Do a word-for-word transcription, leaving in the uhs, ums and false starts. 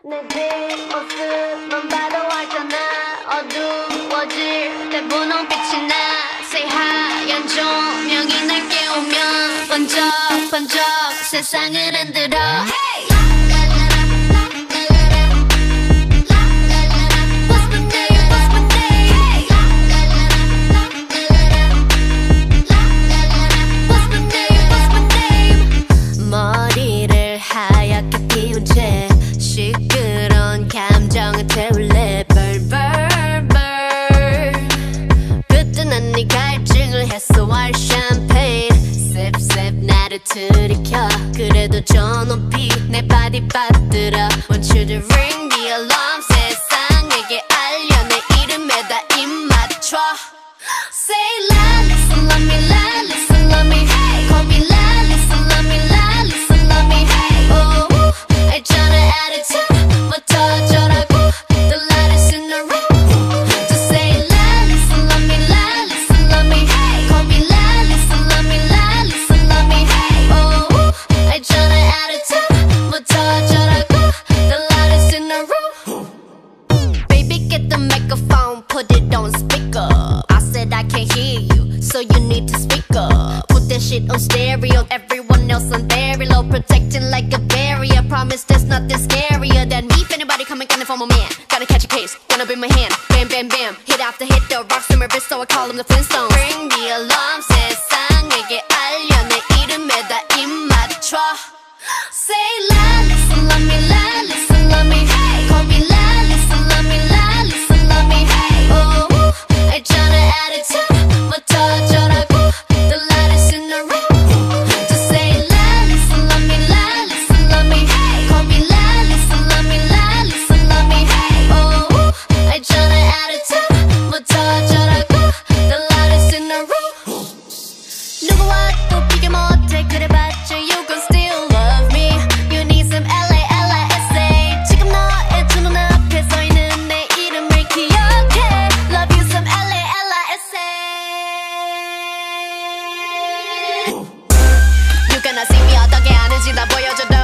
내 뒷모습만 봐도 알잖아. 어두워질 때 분홍빛이 나. 새하얀 조명이 날 깨우면 번쩍번쩍 세상을 흔들어. Hey! 머리를 하얗게 피운 채 시끄러운 감정을 태울래. 벌벌벌 그때는 네 갈증을 해소할 샴페인 셉셉 나를 들이켜. 그래도 저 높이 내 바디 빠뜨려. Want you to ring the alarm. 세상에게 알려 내 이름에다 입 맞춰. Say la, listen, love me, la, listen, love me. Hey, call me la, listen, love me, la, listen, love me. Hey, oh, 알잖아 attitude부터 어쩌라고. The lightest in the room. Just say la, listen, love me, la, listen, love me. Hey, call me la, listen, love me, la, listen, love me. Hey, oh, 알잖아 attitude부터 어쩌라고. The lightest in the room. Baby, get the microphone, put it on speaker. I can't hear you, so you need to speak up. Put that shit on stereo, everyone else on very low. Protecting like a barrier, promise there's nothing scarier than me. If anybody coming coming for my man, gotta catch a case, wanna be my hand. Bam, bam, bam, hit after hit, the rocks in my wrist, so I call them the Flintstones. Ring the alarm, 세상에게 알려 내 이름에다 입 맞춰. Say la, listen, love me, la, listen, love me. Hey, call me la, listen, love me, la, listen, love me. Hey, oh, 알잖아 attitude부터 어쩌라고. The lightest in the room. Just say la, listen, love me, la, listen, love me. Hey, call me la, listen, love me, la, listen, love me. Hey, oh, 알잖아 attitude부터 어쩌라고. The lightest in the room. 누구와 또 비교 못해 그래봤자 you gon' still love me. You need some L A L I S A. 지금 너의 두 눈앞에 서 있는 내 이름을 기억해. Love you some L A L I S A. You gonna see me 어떻게 하는지 다 보여줘도